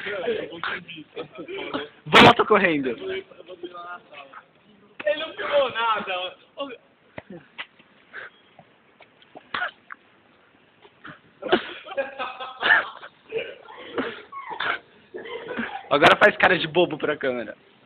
Volta correndo. Ele não filmou nada. Agora faz cara de bobo pra câmera.